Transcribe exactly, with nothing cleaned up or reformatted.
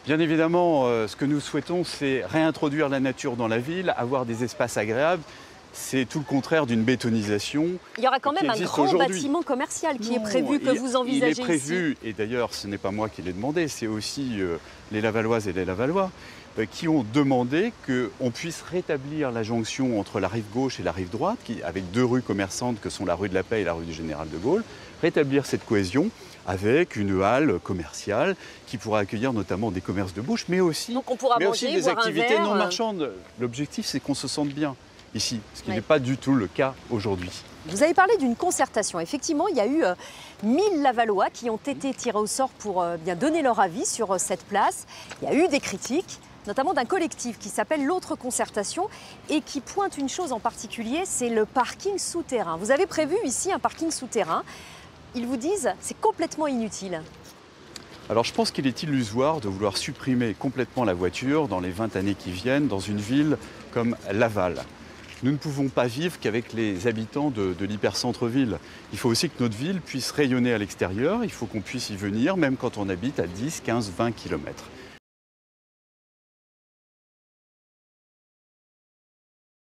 Bien évidemment, euh, ce que nous souhaitons, c'est réintroduire la nature dans la ville, avoir des espaces agréables. C'est tout le contraire d'une bétonisation. Il y aura quand qui même un existe grand aujourd'hui. bâtiment commercial qui est Non, prévu, que il- vous envisagez Il est prévu, ici. et d'ailleurs ce n'est pas moi qui l'ai demandé, c'est aussi euh, les Lavalloises et les Lavallois euh, qui ont demandé qu'on puisse rétablir la jonction entre la rive gauche et la rive droite, qui, avec deux rues commerçantes que sont la rue de la Paix et la rue du Général de Gaulle, rétablir cette cohésion avec une halle commerciale qui pourra accueillir notamment des commerces de bouche, mais aussi, Donc on pourra mais aussi manger, des boire un activités verre. non marchandes. L'objectif, c'est qu'on se sente bien ici, ce qui Oui. n'est pas du tout le cas aujourd'hui. Vous avez parlé d'une concertation. Effectivement, il y a eu euh, mille Lavallois qui ont été tirés au sort pour euh, bien donner leur avis sur euh, cette place. Il y a eu des critiques, notamment d'un collectif qui s'appelle l'Autre Concertation et qui pointe une chose en particulier, c'est le parking souterrain. Vous avez prévu ici un parking souterrain. Ils vous disent c'est complètement inutile. Alors je pense qu'il est illusoire de vouloir supprimer complètement la voiture dans les vingt années qui viennent dans une ville comme Laval. Nous ne pouvons pas vivre qu'avec les habitants de, de l'hypercentre-ville. Il faut aussi que notre ville puisse rayonner à l'extérieur, il faut qu'on puisse y venir, même quand on habite à dix, quinze, vingt kilomètres.